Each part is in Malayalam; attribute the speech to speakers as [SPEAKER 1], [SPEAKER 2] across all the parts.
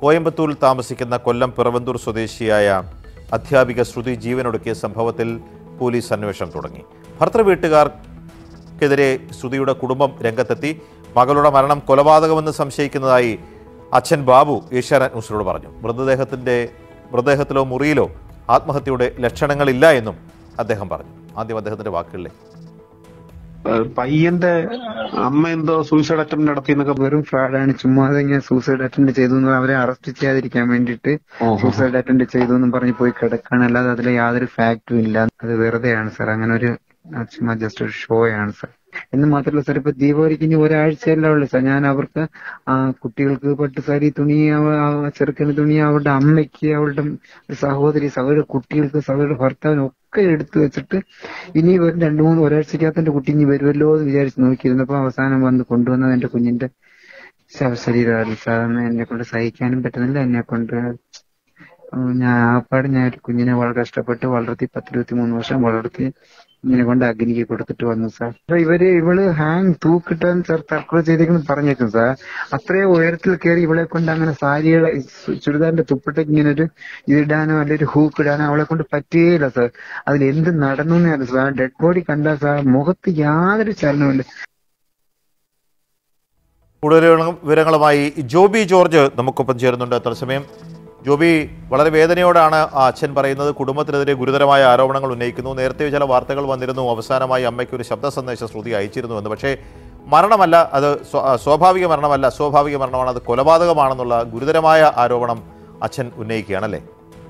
[SPEAKER 1] കോയമ്പത്തൂരിൽ താമസിക്കുന്ന കൊല്ലം പിറവന്തൂർ സ്വദേശിയായ അധ്യാപിക ശ്രുതി ജീവനൊടുക്കിയ സംഭവത്തിൽ പോലീസ് അന്വേഷണം തുടങ്ങി. ഭർത്തൃവീട്ടുകാർക്കെതിരെ ശ്രുതിയുടെ കുടുംബം രംഗത്തെത്തി. മകളുടെ മരണം കൊലപാതകമെന്ന് സംശയിക്കുന്നതായി അച്ഛൻ ബാബു ഏഷ്യാനെറ്റ് ന്യൂസിനോട് പറഞ്ഞു. മൃതദേഹത്തിലോ മുറിയിലോ ആത്മഹത്യയുടെ ലക്ഷണങ്ങളില്ല എന്നും അദ്ദേഹം പറഞ്ഞു. ആദ്യം അദ്ദേഹത്തിന്റെ വാക്കുകളിലെ
[SPEAKER 2] പയ്യന്റെ അമ്മ എന്തോ സൂയിസൈഡ് അറ്റംപ്റ്റ് നടത്തി എന്നൊക്കെ
[SPEAKER 3] വെറും ഫ്രോഡാണ്. ചുമ്മാതെ ഇങ്ങനെ സൂസൈഡ് അറ്റംപ്റ്റ് ചെയ്തു എന്ന് അവരെ അറസ്റ്റ് ചെയ്യാതിരിക്കാൻ വേണ്ടിയിട്ട് സൂസൈഡ് അറ്റംപ്റ്റ് ചെയ്തു എന്നും പറഞ്ഞ് പോയി കിടക്കാണ്. അല്ലാതെ അതിൽ യാതൊരു ഫാക്റ്റും ഇല്ല. അത് വെറുതെയാണ് സാർ. അങ്ങനെ ഒരു ചുമ്മാ ജസ്റ്റ് ഒരു ഷോ ആണ് സാർ. എന്ന് മാത്രമല്ല സാർ, ഇപ്പൊ ദീപാവലിക്ക് ഇനി ഒരാഴ്ചയല്ല ഉള്ളു സാർ. ഞാൻ അവർക്ക് കുട്ടികൾക്ക് പട്ടുസാരി തുണി, ചെറുക്കന് തുണി, അവരുടെ അമ്മയ്ക്ക്, അവരുടെ സഹോദരി കുട്ടികൾക്ക്, സഹോദരി ഭർത്താവിനും ഒക്കെ എടുത്തു വെച്ചിട്ട് ഇനി ഒരു 2-3 ഒരാഴ്ചക്കകത്ത് എന്റെ കുട്ടി ഇനി വരുമല്ലോ എന്ന് വിചാരിച്ച് നോക്കിയിരുന്നപ്പോ അവസാനം വന്ന് കൊണ്ടുവന്നത് എന്റെ കുഞ്ഞിന്റെ ശവശരീരമാണ് സാർ. എന്നെ കൊണ്ട് സഹിക്കാനും പറ്റുന്നില്ല. എന്നെ കൊണ്ട് ഞാൻ ഒരു കുഞ്ഞിനെ വളരെ കഷ്ടപ്പെട്ട് വളർത്തി 10-23 വർഷം വളർത്തി ഇങ്ങനെ കൊണ്ട് അഗ്നിക്ക് കൊടുത്തിട്ട് വന്നു സാർ. ഇവള് തൂക്കിട്ടാൻ സാർ തർക്കം ചെയ്തേക്കെന്ന് പറഞ്ഞേക്കും സാർ. അത്രയും ഉയരത്തിൽ കയറി ഇവളെ കൊണ്ട് അങ്ങനെ സാരികളെ ചുരിദാറിന്റെ തുപ്പട്ടേക്ക് ഇങ്ങനെ ഒരു ഇതിടാനോ അല്ലെങ്കിൽ ഒരു ഹൂക്ക് ഇടാനോ അവളെ കൊണ്ട് പറ്റുകയില്ല സാർ. അതിൽ എന്ത് നടന്നു എന്നാണ് സാർ. ഡെഡ് ബോഡി കണ്ടാൽ സാർ മുഖത്ത് യാതൊരു ചലനവുമില്ല.
[SPEAKER 1] കൂടുതൽ വിവരങ്ങളുമായി ജോബി ജോർജ് നമുക്കൊപ്പം ചേരുന്നുണ്ട്. തത്സമയം ജോബി, വളരെ വേദനയോടാണ് ആ അച്ഛൻ പറയുന്നത്. കുടുംബത്തിനെതിരെ ഗുരുതരമായ ആരോപണങ്ങൾ ഉന്നയിക്കുന്നു. നേരത്തെ ചില വാർത്തകൾ വന്നിരുന്നു, അവസാനമായി അമ്മയ്ക്ക് ഒരു ശബ്ദ സന്ദേശം ശ്രുതി അയച്ചിരുന്നുവെന്ന്. പക്ഷേ മരണമല്ല, അത് സ്വാഭാവിക മരണമല്ല, അസ്വാഭാവിക മരണമാണ്, അത് കൊലപാതകമാണെന്നുള്ള ഗുരുതരമായ ആരോപണം അച്ഛൻ ഉന്നയിക്കുകയാണല്ലേ?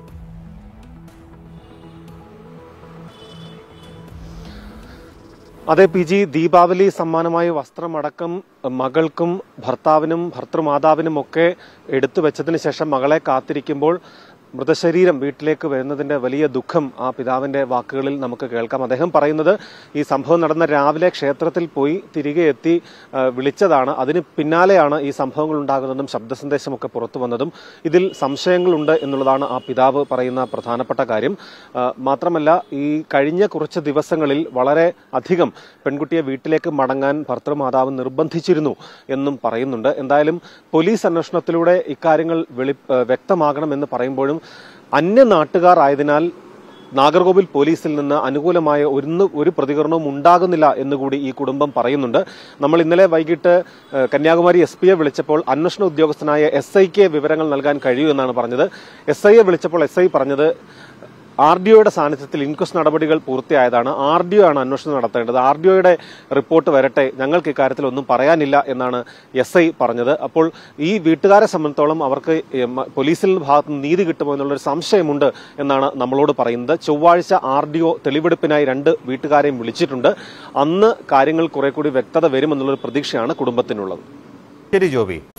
[SPEAKER 4] അതെ പി ജി, ദീപാവലി സമ്മാനമായി വസ്ത്രമടക്കം മകൾക്കും ഭർത്താവിനും ഭർത്തൃമാതാവിനും ഒക്കെ എടുത്തു വെച്ചതിന് ശേഷം മകളെ കാത്തിരിക്കുമ്പോൾ മൃതശരീരം വീട്ടിലേക്ക് വരുന്നതിന്റെ വലിയ ദുഃഖം ആ പിതാവിന്റെ വാക്കുകളിൽ നമുക്ക് കേൾക്കാം. അദ്ദേഹം പറയുന്നത് ഈ സംഭവം നടന്ന രാവിലെ ക്ഷേത്രത്തിൽ പോയി തിരികെ എത്തി വിളിച്ചതാണ്. അതിന് പിന്നാലെയാണ് ഈ സംഭവങ്ങൾ ഉണ്ടാകുന്നതും ശബ്ദ സന്ദേശമൊക്കെ പുറത്തു വന്നതും. ഇതിൽ സംശയങ്ങളുണ്ട് എന്നുള്ളതാണ് ആ പിതാവ് പറയുന്ന പ്രധാനപ്പെട്ട കാര്യം. മാത്രമല്ല, ഈ കഴിഞ്ഞ കുറച്ച് ദിവസങ്ങളിൽ വളരെ അധികം പെൺകുട്ടിയെ വീട്ടിലേക്ക് മടങ്ങാൻ ഭർത്തൃമാതാവ് നിർബന്ധിച്ചിരുന്നു എന്നും പറയുന്നുണ്ട്. എന്തായാലും പോലീസ് അന്വേഷണത്തിലൂടെ ഇക്കാര്യങ്ങൾ വ്യക്തമാകണമെന്ന് പറയുമ്പോഴും അന്യ നാട്ടുകാർ ആയതിനാൽ നാഗർകോവിൽ പോലീസിൽ നിന്ന് അനുകൂലമായ ഒരു പ്രതികരണവും ഉണ്ടാകുന്നില്ല എന്നുകൂടി ഈ കുടുംബം പറയുന്നുണ്ട്. നമ്മൾ ഇന്നലെ വൈകിട്ട് കന്യാകുമാരി SP വിളിച്ചപ്പോൾ അന്വേഷണ ഉദ്യോഗസ്ഥനായ SIക്ക് വിവരങ്ങൾ നൽകാൻ കഴിയൂ എന്നാണ് പറഞ്ഞത്. SIയെ വിളിച്ചപ്പോൾ SI പറഞ്ഞത് RDOയുടെ സാന്നിധ്യത്തിൽ ഇൻക്വസ്റ്റ് നടപടികൾ പൂർത്തിയായതാണ്, RDO ആണ് അന്വേഷണം നടത്തേണ്ടത്, RDOയുടെ റിപ്പോർട്ട് വരട്ടെ, ഞങ്ങൾക്ക് ഇക്കാര്യത്തിൽ ഒന്നും പറയാനില്ല എന്നാണ് SI പറഞ്ഞത്. അപ്പോൾ ഈ വീട്ടുകാരെ സംബന്ധിച്ചോളം അവർക്ക് പോലീസിൽ ഭാഗത്ത് നീതി കിട്ടുമോ എന്നുള്ളൊരു സംശയമുണ്ട് എന്നാണ് നമ്മളോട് പറയുന്നത്. ചൊവ്വാഴ്ച RDO തെളിവെടുപ്പിനായി 2 വീട്ടുകാരെയും വിളിച്ചിട്ടുണ്ട്. അന്ന് കാര്യങ്ങൾ കുറെ കൂടി വ്യക്തത വരുമെന്നുള്ളൊരു പ്രതീക്ഷയാണ് കുടുംബത്തിനുള്ളത്.
[SPEAKER 1] ശരി ജോബി.